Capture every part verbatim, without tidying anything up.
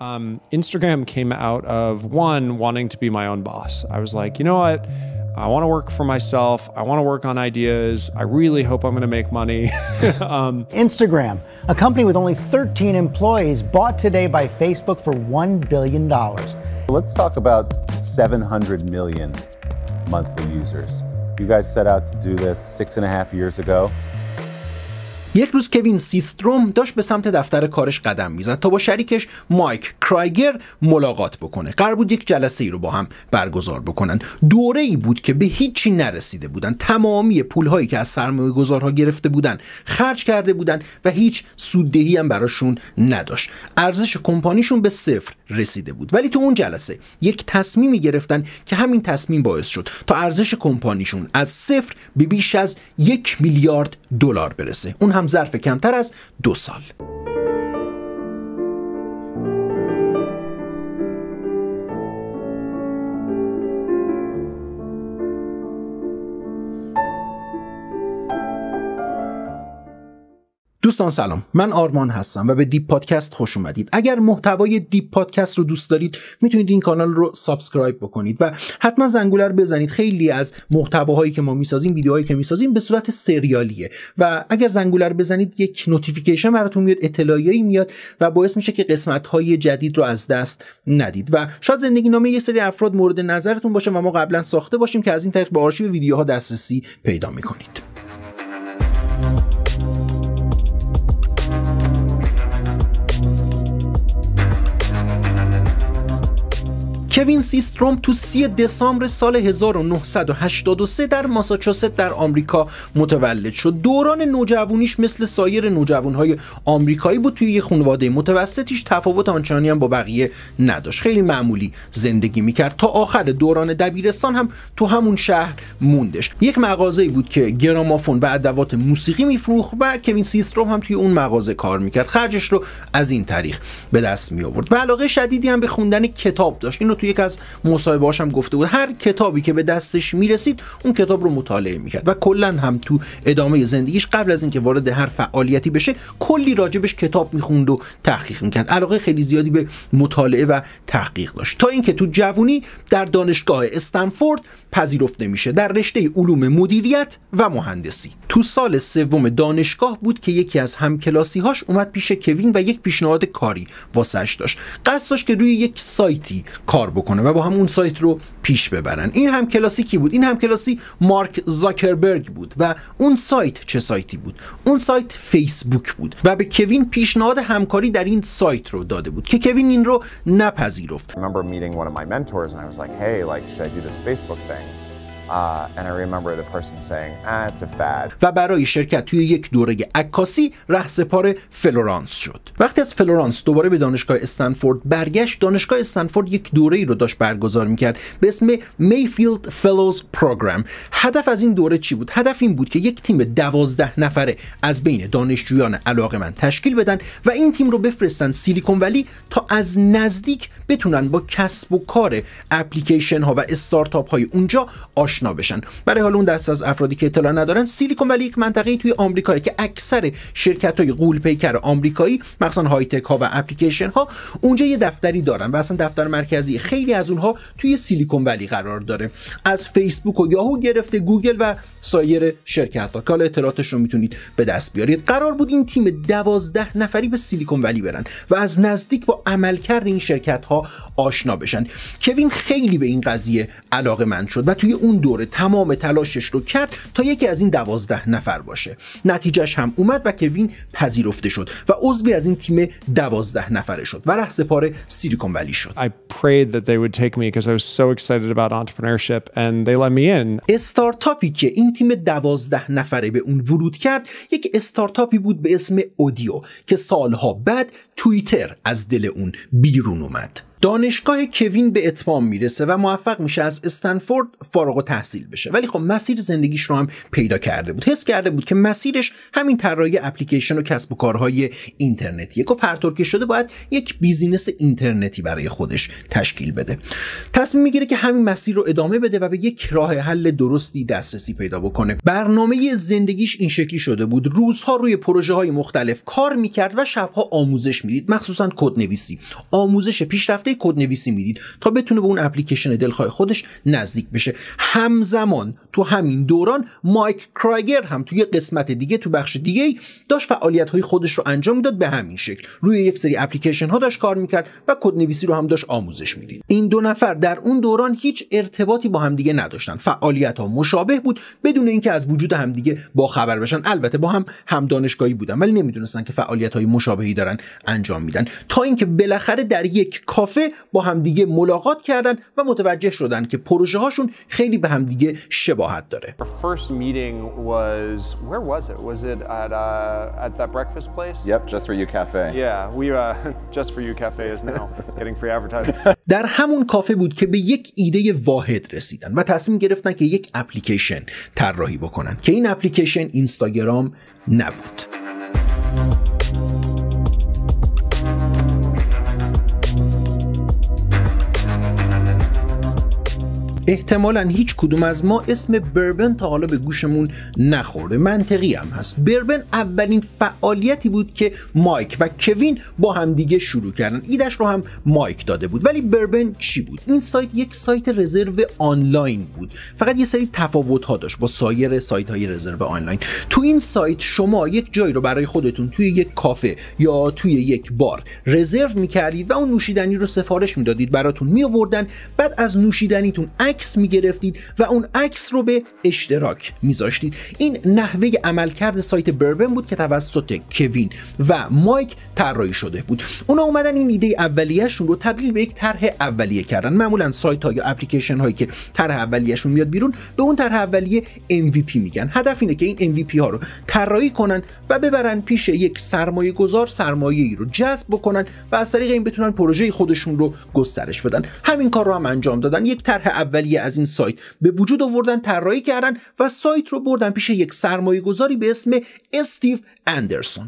Um, Instagram came out of one, wanting to be my own boss. I was like, you know what? I want to work for myself. I want to work on ideas. I really hope I'm going to make money. um, Instagram, a company with only thirteen employees, bought today by Facebook for one billion dollars. Let's talk about seven hundred million monthly users. You guys set out to do this six and a half years ago. یک روز کوین سیستروم داشت به سمت دفتر کارش قدم میزد تا با شریکش مایک کرایگر ملاقات بکنه. قرار بود یک جلسه ای رو با هم برگزار بکنن. دوره ای بود که به هیچی نرسیده بودن. تمامی پولهایی که از سرمایه گذارها گرفته بودن خرج کرده بودن و هیچ سوددهی هم براشون نداشت. ارزش کمپانیشون به صفر رسیده بود. ولی تو اون جلسه یک تصمیمی گرفتن که همین تصمیم باعث شد تا ارزش کمپانیشون از صفر به بیش از یک میلیارد دلار برسه. اون هم ظرف کمتر از دو سال. دوستان سلام، من آرمان هستم و به دیپ پادکست خوش اومدید. اگر محتوای دیپ پادکست رو دوست دارید میتونید این کانال رو سابسکرایب بکنید و حتما زنگوله رو بزنید. خیلی از محتواهایی که ما میسازیم، ویدیوهایی که میسازیم به صورت سریالیه و اگر زنگوله رو بزنید یک نوتیفیکیشن براتون میاد، اطلاعیه‌ای میاد و باعث میشه که قسمت‌های جدید رو از دست ندید و شاید زندگی نامه یه سری افراد مورد نظرتون باشه و ما قبلا ساخته باشیم که از این طریق به آرشیو ویدیوها دسترسی پیدا میکنید. کوین سیستروم تو سی دسامبر سال هزار و نهصد و هشتاد و سه در ماساچوست در آمریکا متولد شد. دوران نوجوانیش مثل سایر نوجوانهای آمریکایی بود. توی یه خانواده متوسطیش تفاوت آنچنانی هم با بقیه نداشت. خیلی معمولی زندگی میکرد. تا آخر دوران دبیرستان هم تو همون شهر موندش. یک مغازه‌ای بود که گرامافون و ادوات موسیقی میفروخت و کوین سیستروم هم توی اون مغازه کار میکرد. خرجش رو از این طریق به دست می آورد. و علاقه شدیدی هم به خوندن کتاب داشت. اینو تو یک از مصاحبه‌هاش هم گفته بود. هر کتابی که به دستش میرسید اون کتاب رو مطالعه میکرد و کلا هم تو ادامه زندگیش قبل از اینکه وارد هر فعالیتی بشه کلی راجبش کتاب میخوند و تحقیق میکرد. علاقه خیلی زیادی به مطالعه و تحقیق داشت تا اینکه تو جوونی در دانشگاه استنفورد پذیرفته میشه در رشته علوم مدیریت و مهندسی. تو سال سوم دانشگاه بود که یکی از همکلاسی‌هاش اومد پیش کوین و یک پیشنهاد کاری واسش داشت. قصد داشت که روی یک سایتی کار بکنه و با همون سایت رو پیش ببرن. این همکلاسی کی بود؟ این همکلاسی مارک زاکربرگ بود. و اون سایت چه سایتی بود؟ اون سایت فیسبوک بود و به کوین پیشنهاد همکاری در این سایت رو داده بود که کوین این رو نپذیرفت. I remember meeting one of my mentors and I was like, hey, like, should I do this Facebook thing? Uh, and I remember the person saying, ah, it's a fad. و برای شرکت توی یک دوره عکاسی رهسپار فلورانس شد. وقتی از فلورانس دوباره به دانشگاه استنفورد برگشت، دانشگاه استنفورد یک دوره‌ای رو داشت برگزار می‌کرد به اسم میفیلد فلوز پروگرام. هدف از این دوره چی بود؟ هدف این بود که یک تیم دوازده نفره از بین دانشجویان علاقه‌مند تشکیل بدن و این تیم رو بفرستن سیلیکون ولی تا از نزدیک بتونن با کسب و کار اپلیکیشن ها و استارتاپ های اونجا آشنا بشن. برای حال اون دست از افرادی که اطلاع ندارن، سیلیکون ولی یک منطقه‌ای توی آمریکا که اکثر شرکت‌های غول‌پیکر آمریکایی مخصوصاً های تک ها و اپلیکیشن ها اونجا یه دفتری دارن و اصلا دفتر مرکزی خیلی از اونها توی سیلیکون ولی قرار داره. از فیسبوک و یاهو گرفته گوگل و سایر شرکت‌ها که حالا اطلاعاتش رو میتونید به دست بیارید. قرار بود این تیم دوازده نفری به سیلیکون ولی برن و از نزدیک با عملکرد این شرکت‌ها آشنا بشن. کوین خیلی به این قضیه علاقه‌مند شد و توی اون دوره تمام تلاشش رو کرد تا یکی از این دوازده نفر باشه. نتیجهش هم اومد و کوین پذیرفته شد و عضوی از این تیم دوازده نفره شد و رهسپار سیلیکون ولی شد. I prayed that they would take me because I was so excited about entrepreneurship and they let me in. استارتاپی که این تیم دوازده نفره به اون ورود کرد یک استارتاپی بود به اسم اودیو که سالها بعد توییتر از دل اون بیرون اومد. دانشگاه کوین به اتمام میرسه و موفق میشه از استنفورد فارغ التحصیل بشه، ولی خب مسیر زندگیش رو هم پیدا کرده بود. حس کرده بود که مسیرش همین طراحی اپلیکیشن و کسب و کارهای اینترنتیه. گفت هر طور که شده باید یک بیزینس اینترنتی برای خودش تشکیل بده. تصمیم میگیره که همین مسیر رو ادامه بده و به یک راه حل درستی دسترسی پیدا بکنه. برنامه زندگیش این شکلی شده بود: روزها روی پروژه های مختلف کار میکرد و شبها آموزش میدید، مخصوصا کدنویسی. آموزش پیشرفته کدنویسی میدید تا بتونه به اون اپلیکیشن دلخواه خودش نزدیک بشه. همزمان تو همین دوران مایک کرایگر هم توی قسمت دیگه، تو بخش دیگه، داشت فعالیت های خودش رو انجام میداد به همین شکل. روی یک سری اپلیکیشن ها داشت کار میکرد و کدنویسی رو هم داشت آموزش میدید. این دو نفر در اون دوران هیچ ارتباطی با هم دیگه نداشتن. فعالیت ها مشابه بود بدون اینکه از وجود هم دیگه با خبر بشن. البته با هم هم دانشگاهی بودن ولی نمیدونستن که فعالیت های مشابهی دارن انجام میدن، تا اینکه بالاخره در یک کافه با هم دیگه ملاقات کردن و متوجه شدن که پروژه هاشون خیلی به هم دیگه شباهت داره. Our first meeting was, where was it? Was it at uh, at that breakfast place? Yep, Just For You Cafe. Yeah, we uh, Just For You Cafe is now getting free advertising. در همون کافه بود که به یک ایده واحد رسیدن و تصمیم گرفتن که یک اپلیکیشن طراحی بکنن که این اپلیکیشن اینستاگرام نبود. احتمالاً هیچ کدوم از ما اسم بربن تا حالا به گوشمون نخورده. منطقی هم هست. بربن اولین فعالیتی بود که مایک و کوین با هم دیگه شروع کردن. ایدهش رو هم مایک داده بود. ولی بربن چی بود؟ این سایت یک سایت رزرو آنلاین بود. فقط یه سری تفاوت‌ها داشت با سایر سایت‌های رزرو آنلاین. تو این سایت شما یک جایی رو برای خودتون توی یک کافه یا توی یک بار رزرو می‌کردید و اون نوشیدنی رو سفارش می‌دادید، براتون می‌آوردن. بعد از نوشیدنیتون عکس میگرفتید و اون عکس رو به اشتراک میذاشتید. این نحوه عملکرد سایت بربن بود که توسط کوین و مایک طراحی شده بود. اونا اومدن این ایده اولیه‌شون رو تبدیل به یک طرح اولیه کردن. معمولا سایت ها یا اپلیکیشن هایی که طرح اولیه‌شون میاد بیرون به اون طرح اولیه ام وی پی میگن. هدف اینه که این ام وی پی ها رو طراحی کنن و ببرن پیش یک سرمایه گذار، سرمایه‌ای رو جذب بکنن و از طریق این بتونن پروژه خودشون رو گسترش بدن. همین کار رو هم انجام دادن. یک طرح اولیه از این سایت به وجود آوردن، طراحی کردن و سایت رو بردن پیش یک سرمایه گذاری به اسم استیو اندرسون.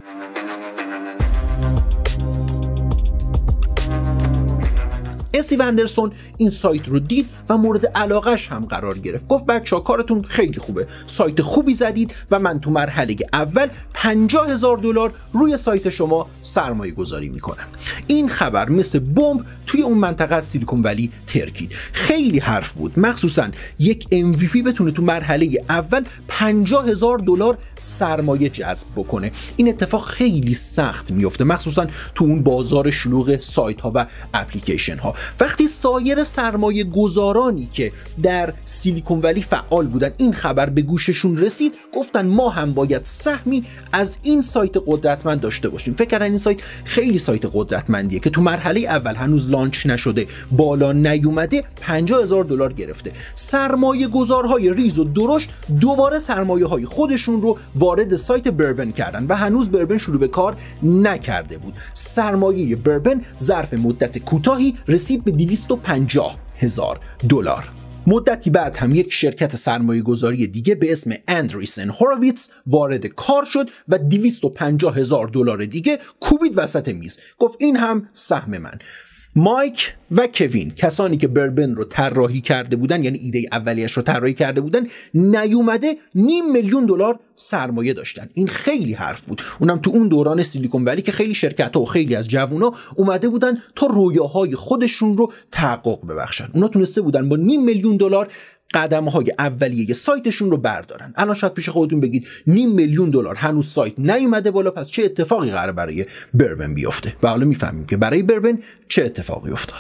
استیو اندرسون این سایت رو دید و مورد علاقهش هم قرار گرفت. گفت بچه‌ها کارتون خیلی خوبه، سایت خوبی زدید و من تو مرحله اول پنجاه هزار دلار روی سایت شما سرمایه گذاری میکنم. این خبر مثل بمب توی اون منطقه از سیلیکون ولی ترکید. خیلی حرف بود، مخصوصا یک ام وی پی بتونه تو مرحله اول پنجاه هزار دلار سرمایه جذب بکنه. این اتفاق خیلی سخت میفته، مخصوصا تو اون بازار شلوغ سایت ها و اپلیکیشن ها. وقتی سایر سرمایه گذارانی که در سیلیکون ولی فعال بودن این خبر به گوششون رسید، گفتن ما هم باید سهمی از این سایت قدرتمند داشته باشیم. فکر کردن این سایت خیلی سایت قدرتمندیه که تو مرحله اول هنوز لانچ نشده، بالا نیومده، پنجاه هزار دلار گرفته. سرمایه گذارهای ریز و درشت دوباره سرمایه های خودشون رو وارد سایت بربن کردن و هنوز بربن شروع به کار نکرده بود. سرمایه بربن ظرف مدت کوتاهی رسید به دویست و پنجاه هزار دلار. مدتی بعد هم یک شرکت سرمایه گذاری دیگه به اسم اندریسن هورویتز وارد کار شد و دویست و پنجاه هزار دلار دیگه کوبید وسط میز. گفت این هم سهم من. مایک و کوین، کسانی که بربن رو طراحی کرده بودن، یعنی ایده اولیش رو طراحی کرده بودن، نیومده نیم میلیون دلار سرمایه داشتن. این خیلی حرف بود، اونم تو اون دوران سیلیکون ولی که خیلی شرکت‌ها و خیلی از جوونا اومده بودن تا رویاهای خودشون رو تحقق ببخشن. اونا تونسته بودن با نیم میلیون دلار قدم‌های اولیه سایتشون رو بردارن. الان شاید پیش خودتون بگید نیم میلیون دلار هنوز سایت نیومده بالا، پس چه اتفاقی قراره برای بربن بیفته؟ و حالا میفهمیم که برای بربن چه اتفاقی افتاد.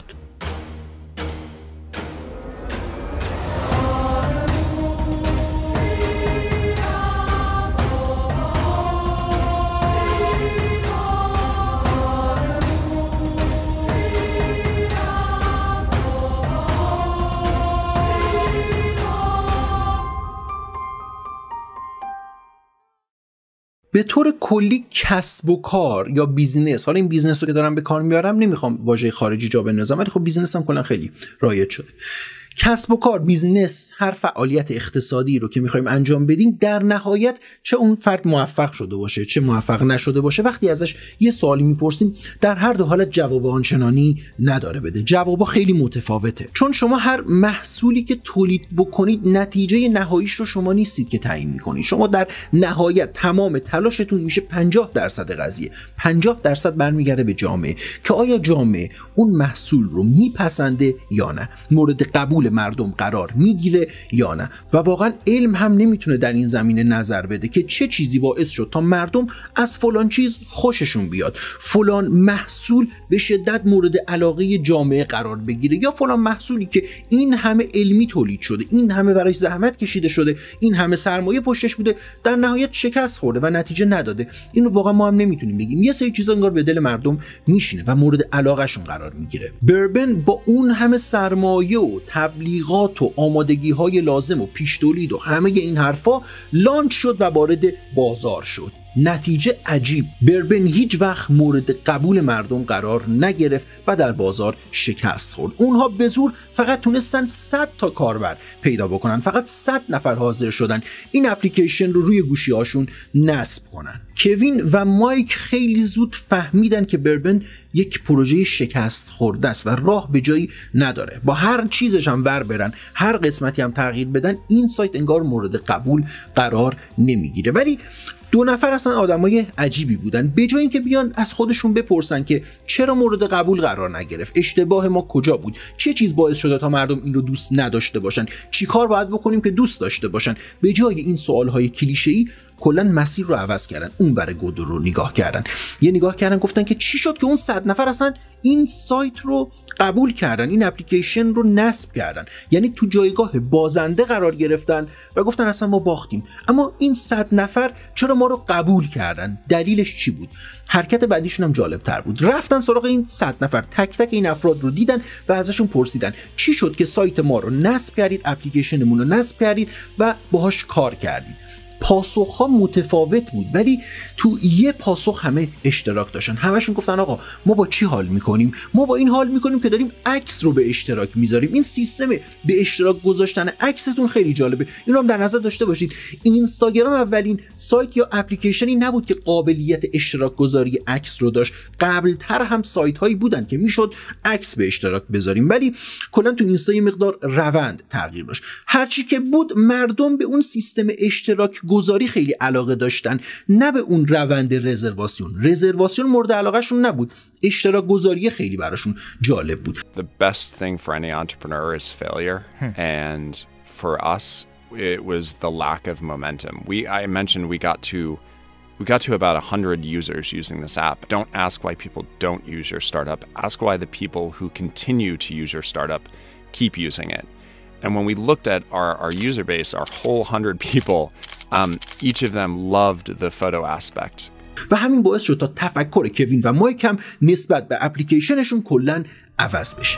به طور کلی کسب و کار یا بیزینس، حالا این بیزینس رو که دارم به کار میارم نمیخوام واژه خارجی جا بندازم، ولی خب بیزینس هم کلا خیلی رایج شده. کسب و کار، بیزینس، هر فعالیت اقتصادی رو که میخوایم انجام بدیم، در نهایت چه اون فرد موفق شده باشه چه موفق نشده باشه، وقتی ازش یه سوالی میپرسیم در هر دو حالت جواب آنچنانی نداره بده. جوابا خیلی متفاوته، چون شما هر محصولی که تولید بکنید نتیجه نهاییش رو شما نیستید که تعیین میکنید. شما در نهایت تمام تلاشتون میشه پنجاه درصد قضیه، پنجاه درصد برمیگرده به جامعه که آیا جامعه اون محصول رو میپسنده یا نه، مورد قبول مردم قرار میگیره یا نه. و واقعا علم هم نمیتونه در این زمینه نظر بده که چه چیزی باعث شد تا مردم از فلان چیز خوششون بیاد، فلان محصول به شدت مورد علاقه جامعه قرار بگیره، یا فلان محصولی که این همه علمی تولید شده، این همه برایش زحمت کشیده شده، این همه سرمایه پشتش بوده، در نهایت شکست خورده و نتیجه نداده. اینو واقعا ما هم نمیتونیم بگیم. یه سری چیزا انگار به دل مردم میشینه و مورد علاقهشون قرار میگیره. بربن با اون همه سرمایه و تبلیغات و آمادگی‌های لازم و پیش تولید و همه این حرفا لانچ شد و وارد بازار شد. نتیجه عجیب، بربن هیچ وقت مورد قبول مردم قرار نگرفت و در بازار شکست خورد. اونها به زور فقط تونستن صد تا کاربر پیدا بکنن، فقط صد نفر حاضر شدن این اپلیکیشن رو روی گوشی‌هاشون نصب کنن. کوین و مایک خیلی زود فهمیدن که بربن یک پروژه شکست خورده است و راه به جایی نداره. با هر چیزش هم ور برن، هر قسمتی هم تغییر بدن، این سایت انگار مورد قبول قرار نمیگیره. ولی دو نفر اصلا آدمای عجیبی بودن. به جای اینکه بیان از خودشون بپرسن که چرا مورد قبول قرار نگرفت، اشتباه ما کجا بود، چه چیز باعث شده تا مردم این رو دوست نداشته باشن، چی کار باید بکنیم که دوست داشته باشن، به جای این سوالهای کلیشه‌ای کلا مسیر رو عوض کردن، اون بر گودو رو نگاه کردن. یه نگاه کردن گفتن که چی شد که اون صد نفر اصلا این سایت رو قبول کردن، این اپلیکیشن رو نصب کردن، یعنی تو جایگاه بازنده قرار گرفتن و گفتن اصلا ما باختیم. اما این صد نفر چرا ما رو قبول کردن؟ دلیلش چی بود؟ حرکت بعدیشون هم جالب تر بود. رفتن سراغ این صد نفر، تک تک این افراد رو دیدن و ازشون پرسیدن چی شد که سایت ما رو نصب کردید، اپلیکیشنمون رو نصب کردید و باهاش کار کردید. پاسخ‌ها متفاوت بود، ولی تو یه پاسخ همه اشتراک داشتن. همشون گفتن آقا ما با چی حال میکنیم؟ ما با این حال میکنیم که داریم عکس رو به اشتراک میذاریم. این سیستم به اشتراک گذاشتن عکستون خیلی جالبه، این رو هم در نظر داشته باشید. اینستاگرام اولین سایت یا اپلیکیشنی نبود که قابلیت اشتراک گذاری عکس رو داشت. قبلتر هم سایت هایی بودن که میشد عکس به اشتراک بذاریم، ولی کلا تو اینستا یه مقدار روند تغییر داشت. هرچی که بود مردم به اون سیستم اشتراک گذاری خیلی علاقه داشتن، نه به اون روند رزرواسیون. رزرواسیون مورد علاقهشون نبود، اشتراک گذاری خیلی براشون جالب بود. The best thing for any entrepreneur is failure, and for us it was the lack of momentum. We I mentioned we got to we got to about one hundred users using this app. Don't ask why people don't use your startup. Ask why the people who continue to use your startup keep using it. And when we looked at our, our user base, our whole one hundred people, um, each of them loved the photo aspect. و همین باعث شد تا تفکر کوین و مایک هم نسبت به اپلیکیشنشون کلاً عوض بشه.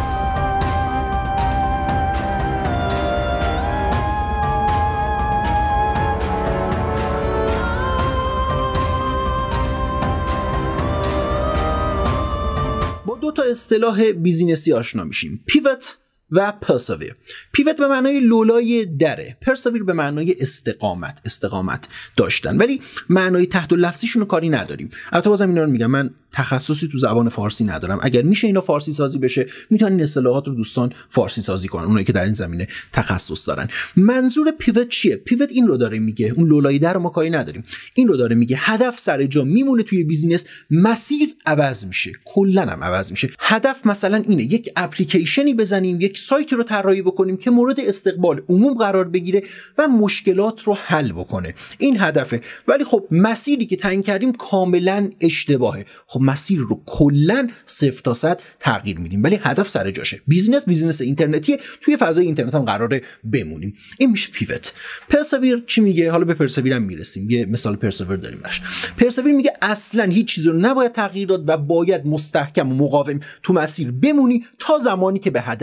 با دو تا اصطلاح بیزینسی آشنا میشیم: پیوت و پرسویر. پیوت به معنای لولای دره، پرسویر به معنای استقامت، استقامت داشتن، ولی معنای تحت لفظیشون رو کاری نداریم. البته بازم اینا رو میگم، من تخصصی تو زبان فارسی ندارم. اگر میشه اینا فارسی سازی بشه، میتونن اصطلاحات رو دوستان فارسی سازی کنن، اونایی که در این زمینه تخصص دارن. منظور پیوت چیه؟ پیوت این رو داره میگه، اون لولای در رو ما کاری نداریم، این رو داره میگه هدف سر جا میمونه توی بیزینس، مسیر عوض میشه، کلا هم عوض میشه. هدف مثلا اینه یک اپلیکیشنی بزنیم، یک سایت رو طراحی بکنیم که مورد استقبال عموم قرار بگیره و مشکلات رو حل بکنه. این هدفه، ولی خب مسیری که تعیین کردیم کاملا اشتباهه. خب مسیر رو کلا صفر تا صد تغییر میدیم، ولی هدف سر جاشه. بیزینس بیزینس اینترنتیه، توی فضای اینترنت هم قراره بمونیم. این میشه پیوت. پرسویر چی میگه؟ حالا به پرسویر هم میرسیم. یه مثال پرسویر داریم براش. پرسویر میگه اصلا هیچ چیزی رو نباید تغییر داد و باید مستحکم و مقاوم تو مسیر بمونی تا زمانی که به هدف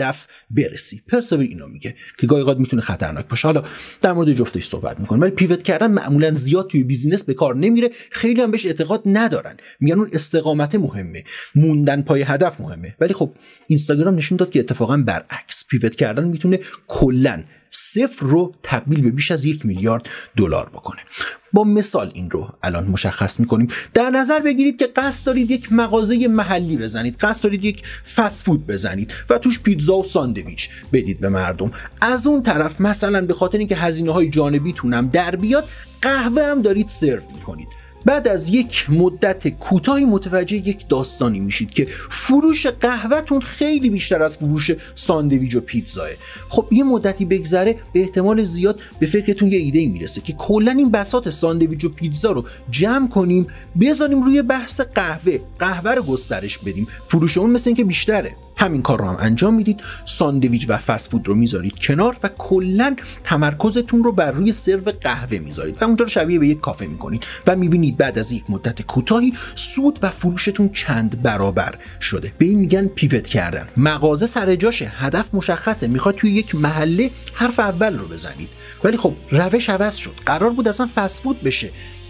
برسی. پرسور اینو میگه که گاهی اوقات میتونه خطرناک باشه. حالا در مورد جفتش صحبت میکنه، ولی پیوت کردن معمولا زیاد توی بیزینس به کار نمیره. خیلی هم بهش اعتقاد ندارن، میگن اون استقامت مهمه، موندن پای هدف مهمه. ولی خب اینستاگرام نشون داد که اتفاقا برعکس، پیوت کردن میتونه کلا صفر رو تبدیل به بیش از یک میلیارد دلار بکنه. با مثال این رو الان مشخص میکنیم. در نظر بگیرید که قصد دارید یک مغازه محلی بزنید، قصد دارید یک فست فود بزنید و توش پیتزا و ساندویچ بدید به مردم. از اون طرف مثلا به خاطر اینکه هزینه های جانبیتون هم در بیاد، قهوه هم دارید سرو میکنید. بعد از یک مدت کوتاهی متوجه یک داستانی میشید که فروش قهوه‌تون خیلی بیشتر از فروش ساندویچ و پیتزاه. خب یه مدتی بگذره، به احتمال زیاد به فکرتون یه ایده میرسه که کلا این بساط ساندویچ و پیتزا رو جمع کنیم، بذاریم روی بحث قهوه، قهوه رو گسترش بدیم، فروش اون مثل اینکه بیشتره. همین کار رو هم انجام میدید، ساندویچ و فست فود رو میذارید کنار و کلا تمرکزتون رو بر روی سرو قهوه میذارید و اونجا رو شبیه به یک کافه میکنید و میبینید بعد از یک مدت کوتاهی سود و فروشتون چند برابر شده. به این میگن پیوت کردن. مغازه سر جاشه، هدف مشخصه، میخواد توی یک محله حرف اول رو بزنید، ولی خب روش عوض شد. قرار بود اصلا فست فود بشه،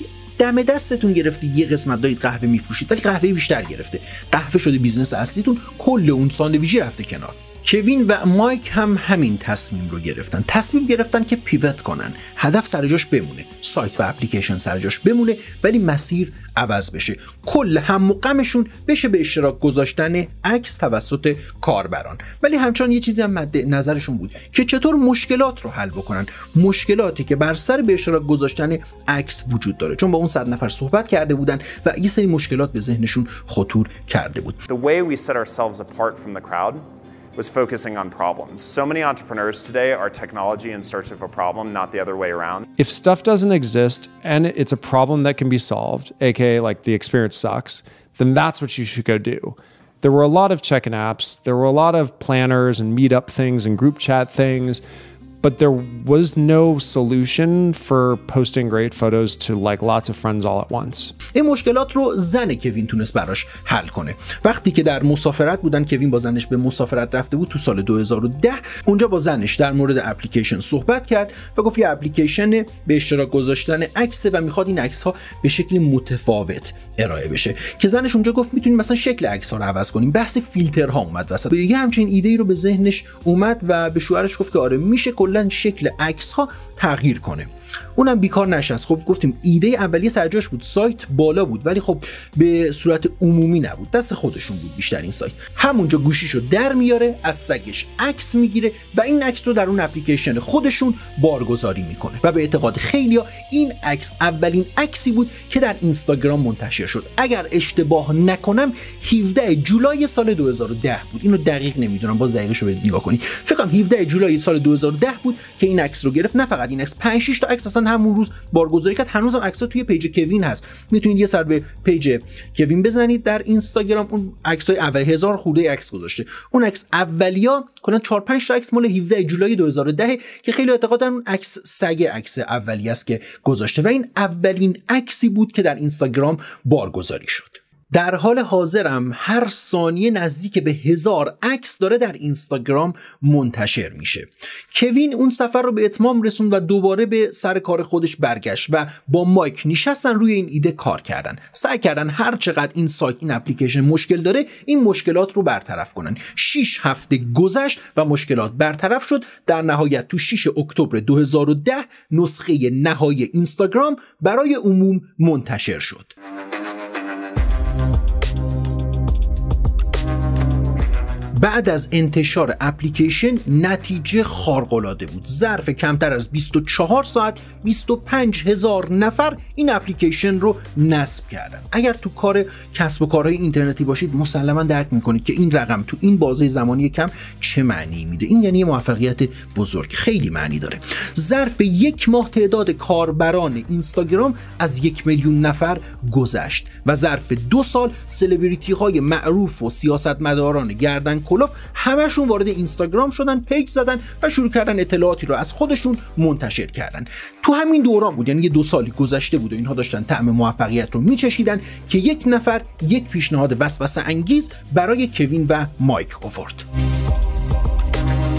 دم دستتون گرفتید یه قسمت دارید قهوه میفروشید، ولی قهوه بیشتر گرفته، قهوه شده بیزنس اصلیتون، کل اون ساندویچی رفته کنار. کوین و مایک هم همین تصمیم رو گرفتن. تصمیم گرفتن که پیوت کنن، هدف سر جاش بمونه، سایت و اپلیکیشن سر جاش بمونه، ولی مسیر عوض بشه. کل هم و غمشون بشه به اشتراک گذاشتن عکس توسط کاربران، ولی همچنان یه چیزی هم مد نظرشون بود که چطور مشکلات رو حل بکنن، مشکلاتی که بر سر به اشتراک گذاشتن عکس وجود داره، چون با اون صد نفر صحبت کرده بودن و یه سری مشکلات به ذهنشون خطور کرده بود. The way we set ourselves apart from the crowd was focusing on problems. So many entrepreneurs today are technology in search of a problem, not the other way around. If stuff doesn't exist and it's a problem that can be solved, aka like the experience sucks, then that's what you should go do. There were a lot of check-in apps, there were a lot of planners and meetup things and group chat things, but there was no solution for posting great photos to like lots of friends all at once. این مشکلات رو زن کوین تونست براش حل کنه. وقتی که در مسافرت بودن، کوین با زنش به مسافرت رفته بود تو سال دو هزار و ده، اونجا با زنش در مورد اپلیکیشن صحبت کرد و گفت یه اپلیکیشن به اشتراک گذاشتن عکس و میخواد این عکس ها به شکل متفاوت ارائه بشه، که زنش اونجا گفت میتونیم مثلا شکل عکس ها رو عوض کنیم. بحث فیلترها اومد وسط. یه همچین ایده ای رو به ذهنش اومد و به شوهرش گفت که آره میشه کلا شکل عکس ها تغییر کنه. اونم بیکار نشست. خب گفتیم ایده اولیه سرجاش بود، سایت بالا بود، ولی خب به صورت عمومی نبود، دست خودشون بود بیشتر. این سایت همونجا گوشیشو در میاره، از سگش عکس میگیره و این عکس رو در اون اپلیکیشن خودشون بارگذاری میکنه و به اعتقاد خیلیا این عکس اولین عکسی بود که در اینستاگرام منتشر شد. اگر اشتباه نکنم هفدهم جولای سال دو هزار و ده بود، اینو دقیق نمیدونم، باز دقیقش رو نگاه کنید. فکر کنم هفدهم جولای سال دو هزار و ده بود که این عکس رو گرفت. نه فقط این عکس، پنج شش تا عکس اصلا همون روز بارگذاری کرد. هنوزم عکس‌ها توی پیج کوین هست، میتونید یه سر به پیج کوین بزنید در اینستاگرام. اون عکس‌های اول هزار خورده عکس گذاشته. اون عکس اولیا کلا چهار پنج تا عکس مال هفدهم جولای دو هزار و ده که خیلی اعتقاد دارن اون عکس سگ عکس اولیه است که گذاشته و این اولین عکسی بود که در اینستاگرام بارگذاری شد. در حال حاضرم هر ثانیه نزدیک به هزار عکس داره در اینستاگرام منتشر میشه. کوین اون سفر رو به اتمام رسوند و دوباره به سر کار خودش برگشت و با مایک نشستن روی این ایده کار کردن. سعی کردن هر چقدر این سایت، این اپلیکیشن مشکل داره، این مشکلات رو برطرف کنن. شش هفته گذشت و مشکلات برطرف شد. در نهایت تو شش اکتبر دو هزار و ده نسخه نهایی اینستاگرام برای عموم منتشر شد. بعد از انتشار اپلیکیشن نتیجه خارق‌العاده بود. ظرف کمتر از بیست و چهار ساعت بیست و پنج هزار نفر این اپلیکیشن رو نصب کردن. اگر تو کار کسب و کارهای اینترنتی باشید مسلما درک میکنید که این رقم تو این بازه زمانی کم چه معنی میده. این یعنی موفقیت بزرگ، خیلی معنی داره. ظرف یک ماه تعداد کاربران اینستاگرام از یک میلیون نفر گذشت و ظرف دو سال سلبریتی های معروف و سیاستمداران گردن کلوف همشون وارد اینستاگرام شدن، پیج زدن و شروع کردن اطلاعاتی رو از خودشون منتشر کردن. تو همین دوران بود، یعنی یه دو سالی گذشته بود و اینها داشتن طعم موفقیت رو میچشیدن که یک نفر یک پیشنهاد وسوسه انگیز برای کوین و مایک آورد.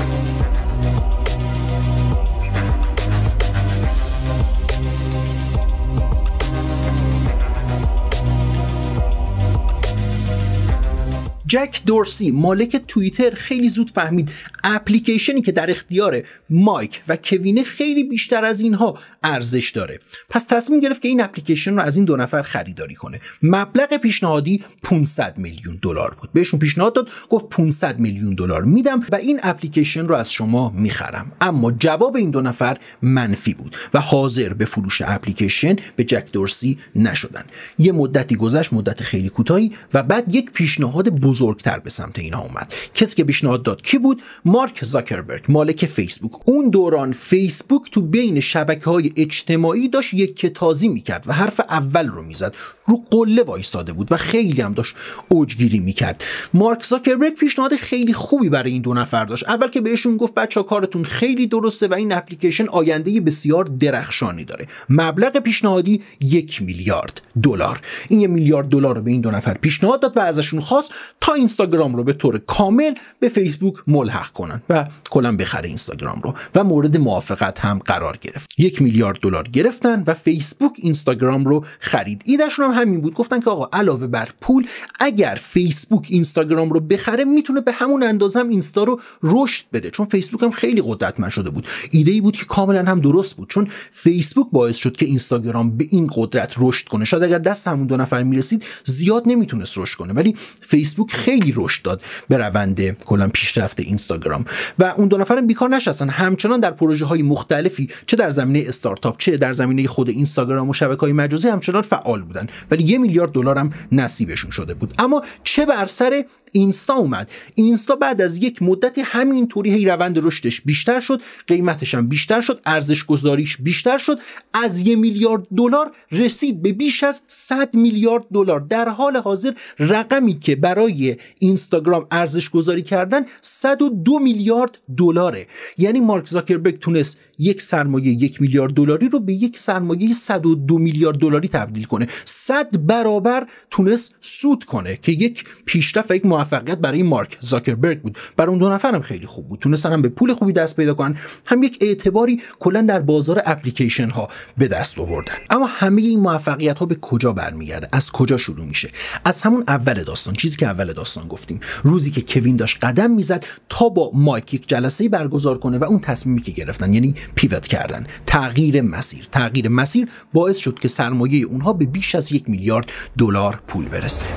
جک دورسی مالک توییتر خیلی زود فهمید اپلیکیشنی که در اختیار مایک و کوین خیلی بیشتر از اینها ارزش داره. پس تصمیم گرفت که این اپلیکیشن رو از این دو نفر خریداری کنه. مبلغ پیشنهادی پانصد میلیون دلار بود. بهشون پیشنهاد داد، گفت پانصد میلیون دلار میدم و این اپلیکیشن رو از شما میخرم. اما جواب این دو نفر منفی بود و حاضر به فروش اپلیکیشن به جک دورسی نشدن. یه مدتی گذشت، مدت خیلی کوتاهی، و بعد یک پیشنهاد بزرگتر به سمت اینا اومد. کسی که پیشنهاد داد کی بود؟ مارک زاکربرگ، مالک فیسبوک. اون دوران فیسبوک تو بین شبکه‌های اجتماعی داشت یک کتازی میکرد و حرف اول رو میزد، رو قله وایساده بود و خیلی هم داشت اوجگیری میکرد. مارک زاکربرگ پیشنهاد خیلی خوبی برای این دو نفر داشت. اول که بهشون گفت بچه‌ها کارتون خیلی درسته و این اپلیکیشن آینده بسیار درخشانی داره. مبلغ پیشنهادی یک میلیارد دلار. این یک میلیارد دلار رو به این دو نفر پیشنهاد داد و ازشون خواست تا اینستاگرام رو به طور کامل به فیسبوک ملحق کنن و کلا بخره اینستاگرام رو، و مورد موافقت هم قرار گرفت. یک میلیارد دلار گرفتن و فیسبوک اینستاگرام رو خرید. ایدهشون هم همین بود. گفتن که آقا علاوه بر پول، اگر فیسبوک اینستاگرام رو بخره میتونه به همون اندازه هم اینستا رو رشد بده، چون فیسبوک هم خیلی قدرتمند شده بود. ایده ای بود که کاملا هم درست بود، چون فیسبوک باعث شد که اینستاگرام به این قدرت رشد کنه. شاید اگر دست همون دو نفر میرسید زیاد نمیتونست رشد کنه، ولی فیسبوک خیلی رشد داد به روند کلا پیشرفت اینستاگرام و اون دو نفر بیکار نشستن. همچنان در پروژه های مختلفی، چه در زمینه استارتاپ چه در زمینه خود اینستاگرام و شبکه‌های مجازی، همچنان فعال بودن، ولی یک میلیارد دلار هم نصیبشون شده بود. اما چه بر سر اینستا اومد؟ اینستا بعد از یک مدتی همینطوری هی روند رشدش بیشتر شد، قیمتش هم بیشتر شد، ارزش گذاریش بیشتر شد، از یک میلیارد دلار رسید به بیش از صد میلیارد دلار. در حال حاضر رقمی که برای اینستاگرام ارزش گذاری کردن صد و دو میلیارد دلاره. یعنی مارک زاکربرگ تونست یک سرمایه یک میلیارد دلاری رو به یک سرمایه صد و دو میلیارد دلاری تبدیل کنه. صد برابر تونست سود کنه که یک پیشرفت و یک موفقیت برای مارک زاکربرگ بود. برای اون دو نفرم خیلی خوب بود. تونستن هم به پول خوبی دست پیدا کنن، هم یک اعتباری کلا در بازار اپلیکیشن ها به دست آوردن. اما همه این موفقیت ها به کجا برمیگرده؟ از کجا شروع میشه؟ از همون اول داستان، چیزی که اول داستان گفتیم، روزی که کوین داشت قدم میزد تا با مایک یک جلسه برگزار کنه و اون تصمیمی که گرفتن، یعنی پیوت کردن، تغییر مسیر. تغییر مسیر باعث شد که سرمایه اونها به بیش از یک میلیارد دلار پول برسه.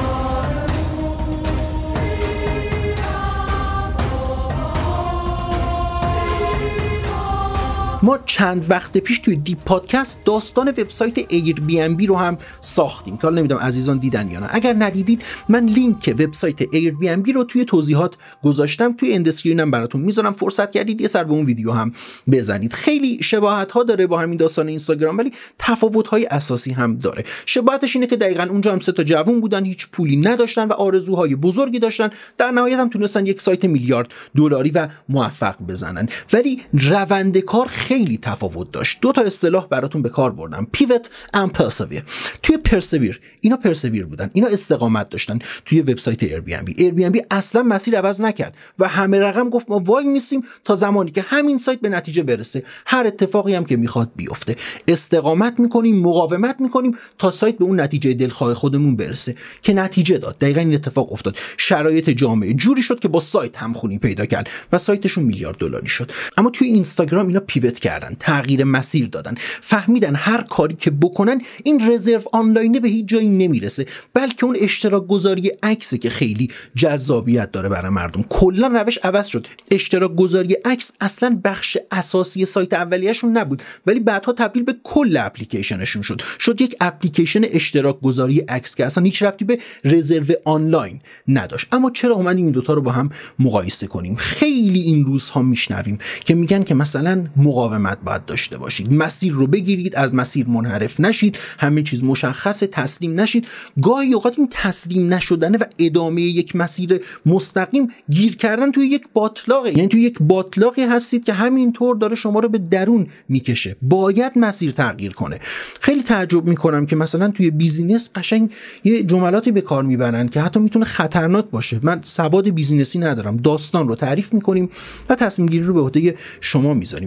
ما چند وقت پیش توی دیپ پادکست داستان وبسایت ایر بی ام بی رو هم ساختیم که حالا نمیدونم عزیزان دیدن یا نه. اگر ندیدید من لینک وبسایت ایر بی ام بی رو توی توضیحات گذاشتم، توی اند اسکرینم براتون میذارم، فرصت کردید یه سر به اون ویدیو هم بزنید. خیلی شباهت ها داره با همین داستان اینستاگرام، ولی تفاوت های اساسی هم داره. شباهتش اینه که دقیقاً اونجا هم سه تا جوون بودن، هیچ پولی نداشتن و آرزوهای بزرگی داشتن، در نهایت هم تونستن یک سایت میلیارد دلاری و موفق بزنن. ولی روند کار خیلی تفاوت داشت. دو تا اصطلاح براتون به کار بردم، پیوت اند پرسویر. توی پرسویر اینا پرسویر بودن، اینا استقامت داشتن. توی وبسایت ایر بی ام بی ایر بی ام بی اصلا مسیر عوض نکرد و همه رقم گفت ما وای میسیم تا زمانی که همین سایت به نتیجه برسه، هر اتفاقی هم که میخواد بیفته. استقامت میکنیم، مقاومت میکنیم تا سایت به اون نتیجه دلخواه خودمون برسه که نتیجه داد. دقیقاً این اتفاق افتاد. شرایط جامعه جوری شد که با سایت همخونی پیدا کرد و سایتشون میلیارد دلاری شد. اما توی اینستاگرام اینا پیوت کردن، تغییر مسیر دادن، فهمیدن هر کاری که بکنن این رزرو آنلاینه به هیچ جایی نمیرسه، بلکه اون اشتراک گذاری عکسه که خیلی جذابیت داره برای مردم. کلا روش عوض شد. اشتراک گذاری عکس اصلا بخش اساسی سایت اولیه‌شون نبود، ولی بعدها تبدیل به کل اپلیکیشنشون شد. شد یک اپلیکیشن اشتراک گذاری عکس که اصلا هیچ ربطی به رزرو آنلاین نداشت. اما چرا اومدیم این دوتا رو با هم مقایسه کنیم؟ خیلی این روزها میشنویم که میگن که مثلا مقاومت باید داشته باشید، مسیر رو بگیرید، از مسیر منحرف نشید، همه چیز مشخصه، تسلیم نشید. گاهی اوقات این تسلیم نشدنه و ادامه یک مسیر مستقیم گیر کردن توی یک باطلاقه، یعنی توی یک باطلاقی هستید که همینطور داره شما رو به درون میکشه. باید مسیر تغییر کنه. خیلی تعجب میکنم که مثلا توی بیزینس قشنگ یه جملاتی به کار میبرن که حتی میتونه خطرناک باشه. من سواد بیزینسی ندارم، داستان رو تعریف میکنیم و تصمیم گیری رو به عهده شما میذاریم، ولی طبق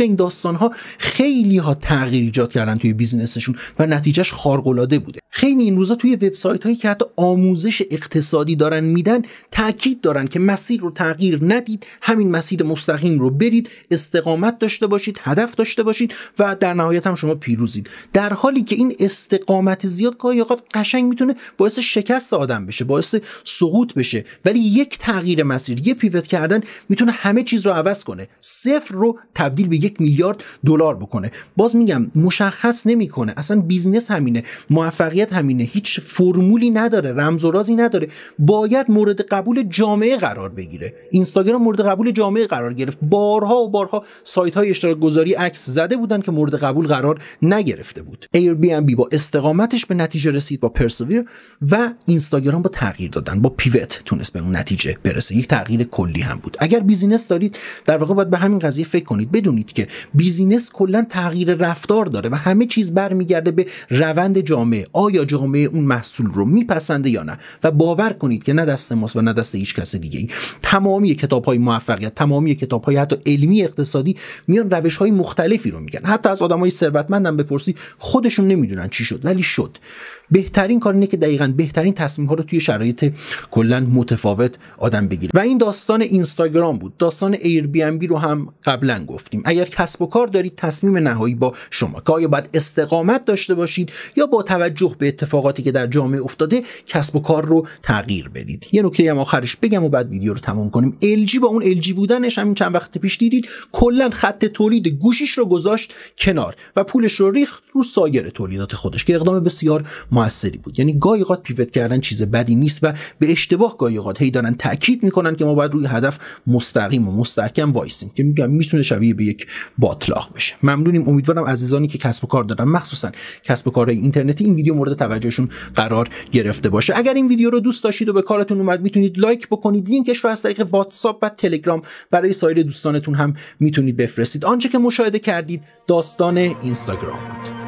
که این داستان‌ها خیلی ها تغییر ایجاد کردن توی بیزینسشون و نتیجهش خارق‌العاده بوده. خیلی این روزا توی وبسایت‌هایی که حتی آموزش اقتصادی دارن میدن تاکید دارن که مسیر رو تغییر ندید، همین مسیر مستقیم رو برید، استقامت داشته باشید، هدف داشته باشید و در نهایت هم شما پیروزید. در حالی که این استقامت زیاد گاهی اوقات قشنگ میتونه باعث شکست آدم بشه، باعث سقوط بشه، ولی یک تغییر مسیر، یک پیوت کردن میتونه همه چیز رو عوض کنه، صفر رو تبدیل به یک میلیارد دلار بکنه. باز میگم مشخص نمیکنه، اصلا بیزنس همینه، موفقیت همینه، هیچ فرمولی نداره، رمز و رازی نداره، باید مورد قبول جامعه قرار بگیره. اینستاگرام مورد قبول جامعه قرار گرفت، بارها و بارها سایت های اشتراک گذاری عکس زده بودن که مورد قبول قرار نگرفته بود. Airbnb با استقامتش به نتیجه رسید، با پرسویر، و اینستاگرام با تغییر دادن، با پیوت تونست به اون نتیجه برسه. یک تغییر کلی هم بود. اگر بیزینس دارید در واقع باید به همین قضیه فکر کنید، بدونید که بیزینس کلا تغییر رفتار داره و همه چیز برمیگرده به روند جامعه. آیا جامعه اون محصول رو میپسنده یا نه؟ و باور کنید که نه دست ماست و نه دست هیچ کس دیگه ای. تمامی کتاب‌های موفقیت، تمامی کتاب‌های حتی علمی اقتصادی میان روش‌های مختلفی رو میگن. حتی از آدمای ثروتمندم بپرسید خودشون نمیدونن چی شد، ولی شد. بهترین کار اینه که دقیقاً بهترین تصمیم‌ها رو توی شرایط کلاً متفاوت آدم بگیره. و این داستان اینستاگرام بود. داستان ایربی‌ان‌بی رو هم قبلا گفتیم. اگر کسب و کار دارید تصمیم نهایی با شما که آیا باید استقامت داشته باشید یا با توجه به اتفاقاتی که در جامعه افتاده کسب و کار رو تغییر بدید. یه نکته هم آخرش بگم و بعد ویدیو رو تموم کنیم. ال جی با اون ال جی بودنش همین چند وقت پیش دیدید کلاً خط تولید گوشیش رو گذاشت کنار و پولش رو ریخت رو سایر تولیدات خودش که اقدام بسیار موثری بود. یعنی گاهی اوقات پیوت کردن چیز بدی نیست و به اشتباه گاهی اوقات هی دارن تاکید میکنن که ما باید روی هدف مستقیم و مستحکم وایسیم که میگم میتونه شبیه به یک باطلاق بشه. ممنونیم. امیدوارم عزیزانی که کسب و کار دارن، مخصوصا کسب و کارهای اینترنتی، این ویدیو مورد توجهشون قرار گرفته باشه. اگر این ویدیو رو دوست داشتید و به کارتون اومد میتونید لایک بکنید. لینکش رو از طریق واتساپ و تلگرام برای سایر دوستانتون هم میتونید بفرستید. آنچه که مشاهده کردید داستان اینستاگرام بود.